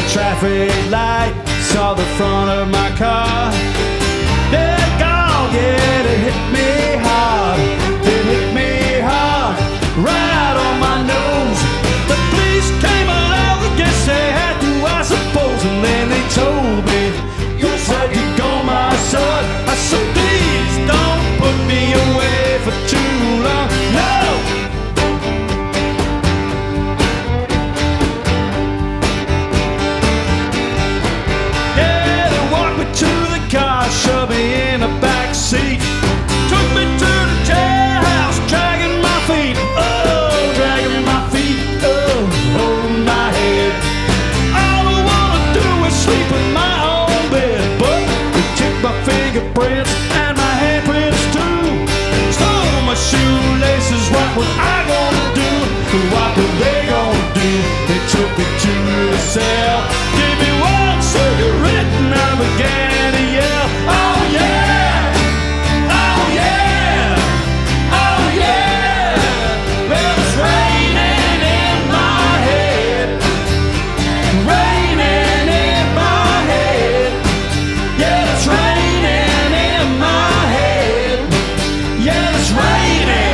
traffic light, saw the front of my car. That dog, yeah, it hit me hard. It hit me hard, right on my nose. The police came along, I guess they had to, I suppose. And then they told me, you said you're gone, my son. I said, please don't put me away for too long. No! Shoved me in the back seat, took me to the jailhouse, dragging my feet, oh, dragging my feet, oh, holding my head. All I wanna do is sleep in my own bed, but they took my fingerprints and my handprints too. Stole my shoelaces, what was I gonna do? What were they gonna do? They took me to the cell, gave me one cigarette and I began to yell. Oh yeah! Oh yeah! Oh yeah! Well, it's raining in my head, raining in my head. Yeah, it's raining in my head. Yeah, it's raining.